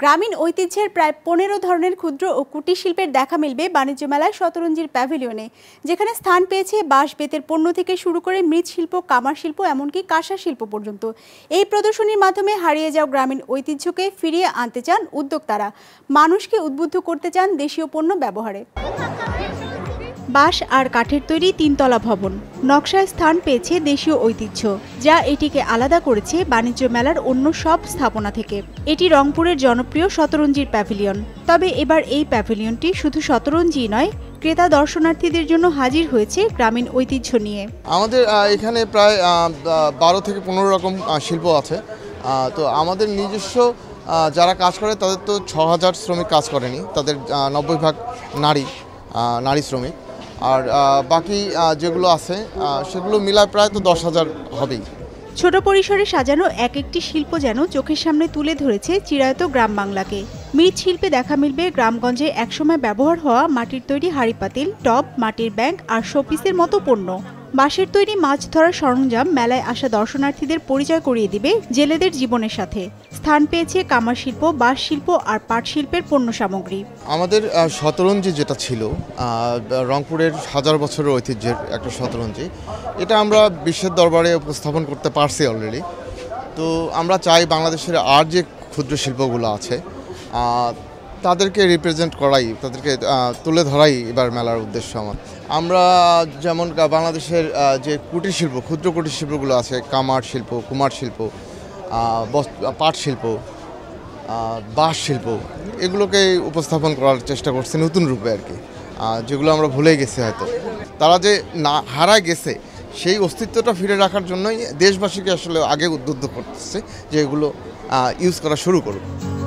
গ্রামীণ ঐতিহ্যের প্রায় ১৫ ধরনের ক্ষুদ্র ও কুটির শিল্পের দেখা মিলবে বাণিজ্য মেলায় শতরঞ্জির প্যাভিলিয়নে, যেখানে স্থান পেয়েছে বাঁশ বেতের পণ্য থেকে শুরু করে মৃৎশিল্প, কামার শিল্প, এমনকি কাঁসা শিল্প পর্যন্ত। এই প্রদর্শনীর মাধ্যমে হারিয়ে যাওয়া গ্রামীণ ঐতিহ্যকে ফিরিয়ে আনতে চান উদ্যোক্তারা, মানুষকে উদ্বুদ্ধ করতে চান দেশীয় পণ্য ব্যবহারে। বাঁশ আর কাঠের তৈরি ৩ তলা ভবন, নকশায় স্থান পেয়েছে দেশীয় ঐতিহ্য, যা এটিকে আলাদা করেছে বাণিজ্য মেলার অন্য সব স্থাপনা থেকে। এটি রংপুরের জনপ্রিয় শতরঞ্জির প্যাভিলিয়ন। তবে এবার এই প্যাভিলিয়নটি শুধু শতরঞ্জি নয়, ক্রেতা দর্শনার্থীদের জন্য হাজির হয়েছে গ্রামীণ ঐতিহ্য নিয়ে। আমাদের এখানে প্রায় 12 থেকে 15 রকম শিল্প আছে। তো আমাদের নিজস্ব যারা কাজ করে তাদের তো ৬,০০০ শ্রমিক কাজ করেনি, তাদের ৯০% নারী শ্রমিক। আর বাকি যেগুলো আছে সেগুলো মিলায় প্রায় তো ১০,০০০ হবেই। ছোট পরিসরে সাজানো এক একটি শিল্প যেন চোখের সামনে তুলে ধরেছে চিরায়ত গ্রাম বাংলাকে। মৃৎশিল্পে দেখা মিলবে গ্রামগঞ্জে একসময় ব্যবহার হওয়া মাটির তৈরি হাঁড়ি পাতিল, টব, মাটির ব্যাংক আর শোপিসের মতো পণ্য। বাঁশের তৈরি মাছ ধরার সরঞ্জাম মেলায় আসা দর্শনার্থীদের পরিচয় করিয়ে দিবে জেলেদের জীবনের সাথে। স্থান পেয়েছে কামার শিল্প, বাঁশ শিল্প আর পাট শিল্পের পণ্য সামগ্রী। আমাদের শতরঞ্জি যেটা ছিল রংপুরের ১০০০ বছরের ঐতিহ্যের একটা শতরঞ্জি, এটা আমরা বিশ্বের দরবারে উপস্থাপন করতে পারছি অলরেডি। তো আমরা চাই বাংলাদেশের আর যে ক্ষুদ্র শিল্পগুলো আছে তাদেরকে রিপ্রেজেন্ট করাই, তাদেরকে তুলে ধরাই এবার মেলার উদ্দেশ্য। আমরা যেমন বাংলাদেশের যে কুটির শিল্প, ক্ষুদ্র কুটির শিল্পগুলো আছে, কামার শিল্প, কুমার শিল্প, পাট শিল্প, বাঁশ শিল্প, এগুলোকে উপস্থাপন করার চেষ্টা করছে নতুন রূপে আর কি, যেগুলো আমরা ভুলে গেছি হয়তো। তারা যে না হারায় গেছে সেই অস্তিত্বটা ফিরে রাখার জন্যই দেশবাসীকে আসলে আগে উদ্বুদ্ধ করতেছে যে এগুলো ইউজ করা শুরু করুক।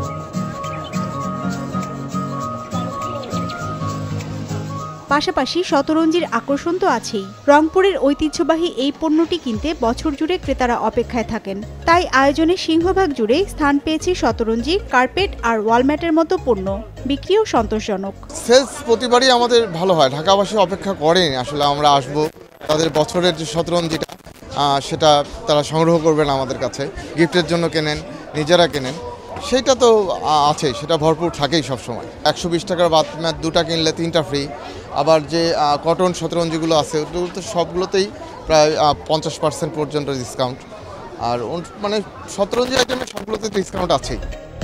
পাশাপাশি শতরঞ্জির আকর্ষণ তো আছেই। রংপুরের ঐতিহ্যবাহী এই পণ্যটি কিনতে বছর জুড়ে ক্রেতারা অপেক্ষায় থাকেন। তাই আয়োজনে সিংহভাগ জুড়ে স্থান পেয়েছে শতরঞ্জি, কার্পেট আর ওয়ালম্যাটের মতো পণ্য। বিক্রিও সন্তোষজনক। সেলস প্রতিবারই আমাদের ভালো হয়। ঢাকাবাসী অপেক্ষা করেন আসলে আমরা আসবো, তাদের বছরের যে শতরঞ্জিটা সেটা তারা সংগ্রহ করবেন আমাদের কাছে, গিফটের জন্য কেনেন, নিজেরা কেনেন, সেইটা তো আছে, সেটা ভরপুর থাকেই সবসময়। ১২০ টাকার বাদ ম্যাচ 2টা কিনলে 3টা ফ্রি। আবার যে কটন শতরঞ্জিগুলো আছে ওগুলো তো সবগুলোতেই প্রায় 50% পর্যন্ত ডিসকাউন্ট। আর মানে শতরঞ্জি আইটেমের সবগুলোতে ডিসকাউন্ট আছেই।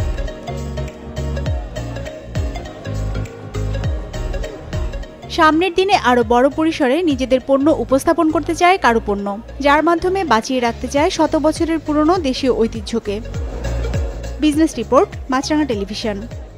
সামনের দিনে আরও বড় পরিসরে নিজেদের পণ্য উপস্থাপন করতে চায় কারুপণ্য, যার মাধ্যমে বাঁচিয়ে রাখতে চায় শত বছরের পুরনো দেশীয় ঐতিহ্যকে। Business report, Maasranga television.